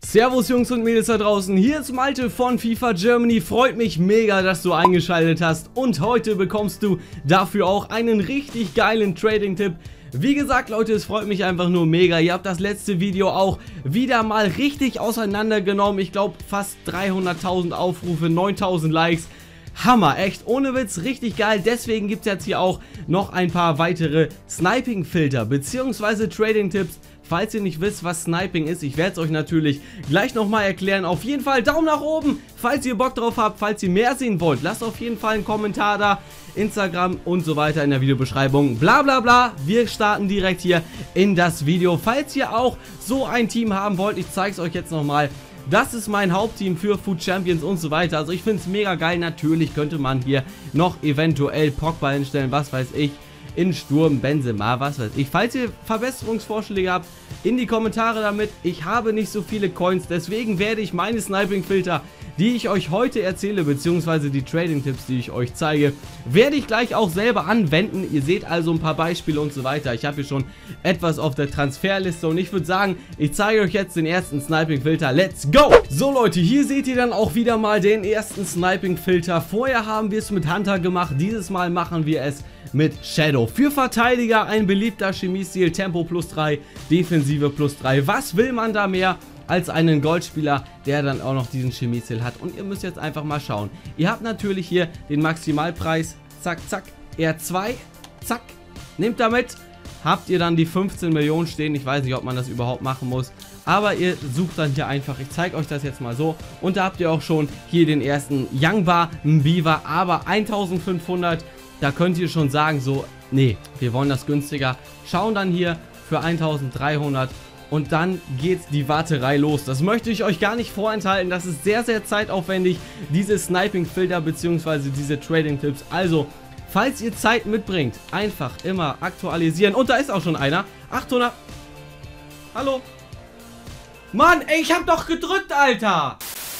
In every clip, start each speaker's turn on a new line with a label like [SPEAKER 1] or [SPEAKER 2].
[SPEAKER 1] Servus Jungs und Mädels da draußen, hier ist Malte von FIFA Germany. Freut mich mega, dass du eingeschaltet hast und heute bekommst du dafür auch einen richtig geilen Trading-Tipp. Wie gesagt Leute, es freut mich einfach nur mega. Ihr habt das letzte Video auch wieder mal richtig auseinandergenommen. Ich glaube fast 300.000 Aufrufe, 9.000 Likes. Hammer, echt, ohne Witz, richtig geil. Deswegen gibt es jetzt hier auch noch ein paar weitere Sniping-Filter bzw. Trading-Tipps. Falls ihr nicht wisst, was Sniping ist, ich werde es euch natürlich gleich nochmal erklären. Auf jeden Fall Daumen nach oben, falls ihr Bock drauf habt, falls ihr mehr sehen wollt. Lasst auf jeden Fall einen Kommentar da, Instagram und so weiter in der Videobeschreibung. Bla bla bla, wir starten direkt hier in das Video. Falls ihr auch so ein Team haben wollt, ich zeige es euch jetzt nochmal. Das ist mein Hauptteam für Food Champions und so weiter. Also ich finde es mega geil. Natürlich könnte man hier noch eventuell Pogba hinstellen, was weiß ich. In Sturm, Benzema, was weiß ich. Falls ihr Verbesserungsvorschläge habt, in die Kommentare damit. Ich habe nicht so viele Coins, deswegen werde ich meine Sniping-Filter, die ich euch heute erzähle, beziehungsweise die Trading-Tipps, die ich euch zeige, werde ich gleich auch selber anwenden. Ihr seht also ein paar Beispiele und so weiter. Ich habe hier schon etwas auf der Transferliste und ich würde sagen, ich zeige euch jetzt den ersten Sniping-Filter. Let's go! So Leute, hier seht ihr dann auch wieder mal den ersten Sniping-Filter. Vorher haben wir es mit Hunter gemacht, dieses Mal machen wir es mit Shadow. Für Verteidiger ein beliebter Chemiestil, Tempo +3, Defensive +3. Was will man da mehr als einen Goldspieler, der dann auch noch diesen Chemiestil hat? Und ihr müsst jetzt einfach mal schauen. Ihr habt natürlich hier den Maximalpreis, zack, zack, R2, zack, nehmt damit, habt ihr dann die 15 Millionen stehen. Ich weiß nicht, ob man das überhaupt machen muss, aber ihr sucht dann hier einfach, ich zeige euch das jetzt mal so, und da habt ihr auch schon hier den ersten Youngbar, Mbiva, aber 1500, da könnt ihr schon sagen, so, nee, wir wollen das günstiger, schauen dann hier für 1300 und dann geht die Warterei los. Das möchte ich euch gar nicht vorenthalten, das ist sehr, sehr zeitaufwendig, diese Sniping-Filter bzw. diese Trading-Tipps. Also, falls ihr Zeit mitbringt, einfach immer aktualisieren. Und da ist auch schon einer, 800, hallo, Mann, ey, ich hab doch gedrückt, Alter!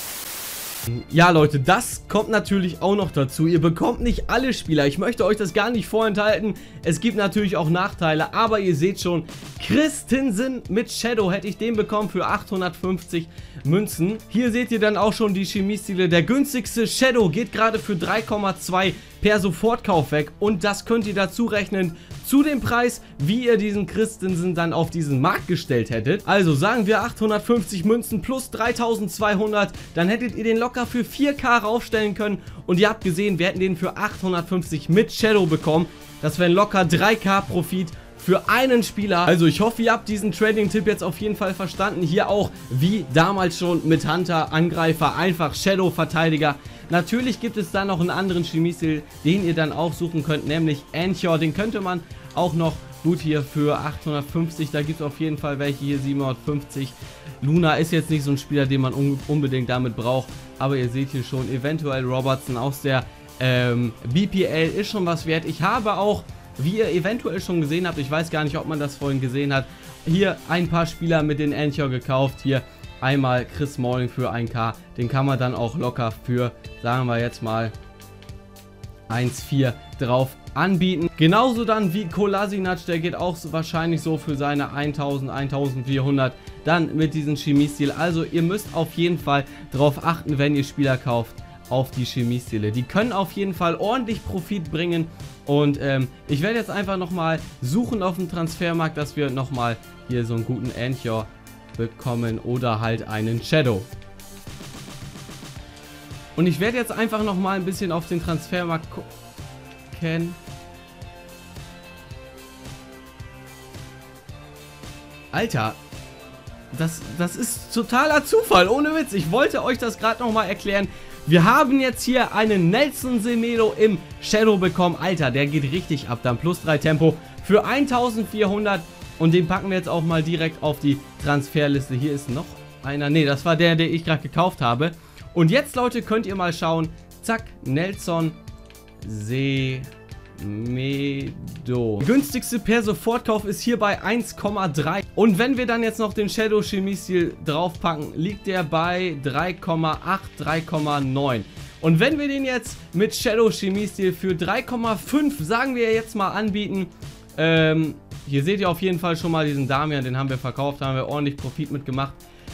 [SPEAKER 1] Ja Leute, das kommt natürlich auch noch dazu. Ihr bekommt nicht alle Spieler. Ich möchte euch das gar nicht vorenthalten. Es gibt natürlich auch Nachteile, aber ihr seht schon, Christensen mit Shadow hätte ich den bekommen für 850 Münzen. Hier seht ihr dann auch schon die Chemiestile. Der günstigste Shadow geht gerade für 3,2 per Sofortkauf weg und das könnt ihr dazu rechnen zu dem Preis, wie ihr diesen Christensen dann auf diesen Markt gestellt hättet. Also sagen wir 850 Münzen plus 3200, dann hättet ihr den locker für 4K raufstellen können und ihr habt gesehen, wir hätten den für 850 mit Shadow bekommen. Das wären locker 3K Profit für einen Spieler. Also ich hoffe, ihr habt diesen Trading-Tipp jetzt auf jeden Fall verstanden. Hier auch, wie damals schon mit Hunter, Angreifer, einfach Shadow-Verteidiger. Natürlich gibt es da noch einen anderen Chemiestil, den ihr dann auch suchen könnt, nämlich Anchor. Den könnte man auch noch gut hier für 850, da gibt es auf jeden Fall welche, hier 750. Luna ist jetzt nicht so ein Spieler, den man unbedingt damit braucht, aber ihr seht hier schon, eventuell Robertson aus der BPL ist schon was wert. Ich habe auch, wie ihr eventuell schon gesehen habt, ich weiß gar nicht, ob man das vorhin gesehen hat, hier ein paar Spieler mit den Anchor gekauft. Hier einmal Chris Smalling für 1K, den kann man dann auch locker für, sagen wir jetzt mal, 1,4 drauf anbieten. Genauso dann wie Kolasinac, der geht auch so wahrscheinlich so für seine 1000, 1400 dann mit diesem Chemiestil. Also ihr müsst auf jeden Fall darauf achten, wenn ihr Spieler kauft, auf die Chemiestile. Die können auf jeden Fall ordentlich Profit bringen und ich werde jetzt einfach nochmal suchen auf dem Transfermarkt, dass wir nochmal hier so einen guten Anchor bekommen oder halt einen Shadow. Und ich werde jetzt einfach nochmal ein bisschen auf den Transfermarkt gucken. Alter, das ist totaler Zufall, ohne Witz. Ich wollte euch das gerade nochmal erklären. Wir haben jetzt hier einen Nelson Semedo im Shadow bekommen. Alter, der geht richtig ab. Dann +3 Tempo für 1400. Und den packen wir jetzt auch mal direkt auf die Transferliste. Hier ist noch einer. Ne, das war der, den ich gerade gekauft habe. Und jetzt, Leute, könnt ihr mal schauen. Zack, Nelson Semedo. Günstigste per Sofortkauf ist hier bei 1,3. Und wenn wir dann jetzt noch den Shadow Chemiestil draufpacken, liegt der bei 3,8, 3,9. Und wenn wir den jetzt mit Shadow Chemiestil für 3,5, sagen wir jetzt mal, anbieten, hier seht ihr auf jeden Fall schon mal diesen Damian, den haben wir verkauft, haben wir ordentlich Profit mitgemacht.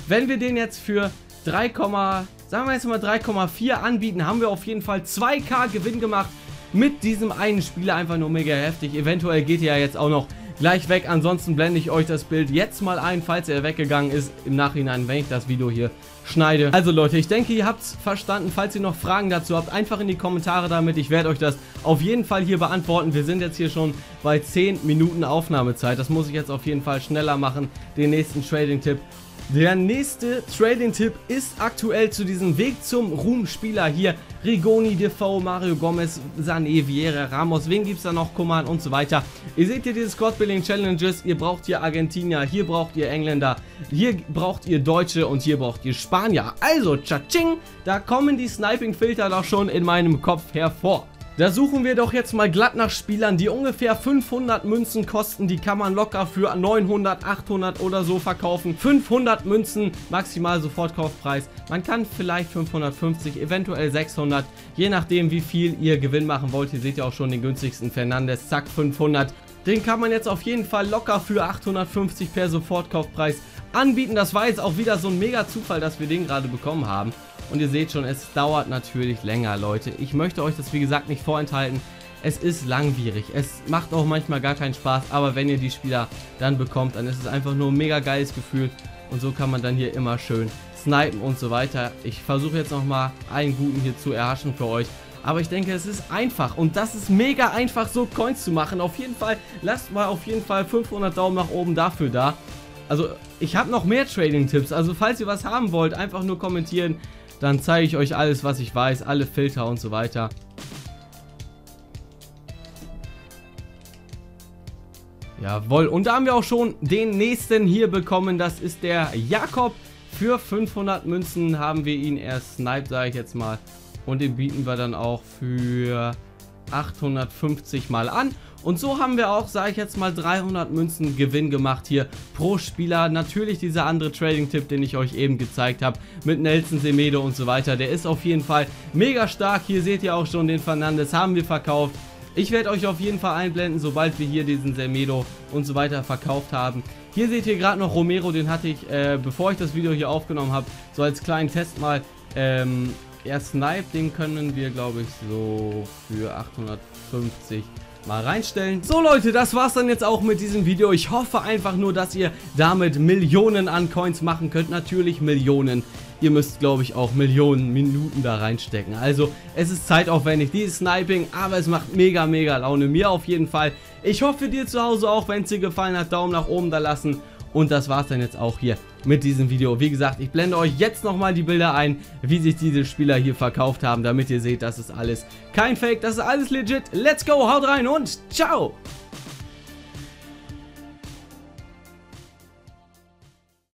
[SPEAKER 1] Wenn wir den jetzt für 3, sagen wir jetzt mal 3,4 anbieten, haben wir auf jeden Fall 2K Gewinn gemacht mit diesem einen Spieler. Einfach nur mega heftig. Eventuell geht er ja jetzt auch noch gleich weg. Ansonsten blende ich euch das Bild jetzt mal ein, falls er weggegangen ist im Nachhinein, wenn ich das Video hier schneide. Also Leute, ich denke, ihr habt es verstanden. Falls ihr noch Fragen dazu habt, einfach in die Kommentare damit. Ich werde euch das auf jeden Fall hier beantworten. Wir sind jetzt hier schon bei 10 Minuten Aufnahmezeit. Das muss ich jetzt auf jeden Fall schneller machen, den nächsten Trading-Tipp. Der nächste Trading-Tipp ist aktuell zu diesem Weg zum Ruhm-Spieler hier. Rigoni, Defoe, Mario Gomez, Sané, Vieira, Ramos, wen gibt es da noch, Coman und so weiter. Ihr seht hier diese Squad-Building-Challenges, ihr braucht hier Argentinier, hier braucht ihr Engländer, hier braucht ihr Deutsche und hier braucht ihr Spanier. Also, tschatsching, da kommen die Sniping-Filter doch schon in meinem Kopf hervor. Da suchen wir doch jetzt mal glatt nach Spielern, die ungefähr 500 Münzen kosten. Die kann man locker für 900, 800 oder so verkaufen. 500 Münzen, maximal Sofortkaufpreis. Man kann vielleicht 550, eventuell 600, je nachdem wie viel ihr Gewinn machen wollt. Hier seht ihr auch schon den günstigsten Fernandes, zack 500. Den kann man jetzt auf jeden Fall locker für 850 per Sofortkaufpreis anbieten. Das war jetzt auch wieder so ein mega Zufall, dass wir den gerade bekommen haben. Und ihr seht schon, es dauert natürlich länger, Leute. Ich möchte euch das, wie gesagt, nicht vorenthalten. Es ist langwierig. Es macht auch manchmal gar keinen Spaß. Aber wenn ihr die Spieler dann bekommt, dann ist es einfach nur ein mega geiles Gefühl. Und so kann man dann hier immer schön snipen und so weiter. Ich versuche jetzt nochmal einen guten hier zu erhaschen für euch. Aber ich denke, es ist einfach. Und das ist mega einfach, so Coins zu machen. Auf jeden Fall, lasst mal auf jeden Fall 500 Daumen nach oben dafür da. Also, ich habe noch mehr Trading-Tipps. Also, falls ihr was haben wollt, einfach nur kommentieren. Dann zeige ich euch alles, was ich weiß, alle Filter und so weiter. Jawohl, und da haben wir auch schon den nächsten hier bekommen. Das ist der Jakob. Für 500 Münzen haben wir ihn erst sniped, sage ich jetzt mal. Und den bieten wir dann auch für 850 mal an. Und so haben wir auch, sage ich jetzt mal, 300 Münzen Gewinn gemacht hier pro Spieler. Natürlich dieser andere Trading-Tipp, den ich euch eben gezeigt habe, mit Nelson Semedo und so weiter. Der ist auf jeden Fall mega stark. Hier seht ihr auch schon den Fernandes, haben wir verkauft. Ich werde euch auf jeden Fall einblenden, sobald wir hier diesen Semedo und so weiter verkauft haben. Hier seht ihr gerade noch Romero, den hatte ich, bevor ich das Video hier aufgenommen habe, so als kleinen Test mal, Snipe, den können wir, glaube ich, so für 850 mal reinstellen. So Leute, das war's dann jetzt auch mit diesem Video. Ich hoffe einfach nur, dass ihr damit Millionen an Coins machen könnt. Natürlich Millionen. Ihr müsst, glaube ich, auch Millionen Minuten da reinstecken. Also, es ist zeitaufwendig, dieses Sniping, aber es macht mega, mega Laune. Mir auf jeden Fall. Ich hoffe, dir zu Hause auch. Wenn es dir gefallen hat, Daumen nach oben da lassen. Und das war's dann jetzt auch hier mit diesem Video. Wie gesagt, ich blende euch jetzt nochmal die Bilder ein, wie sich diese Spieler hier verkauft haben, damit ihr seht, das ist alles kein Fake, das ist alles legit. Let's go, haut rein und ciao!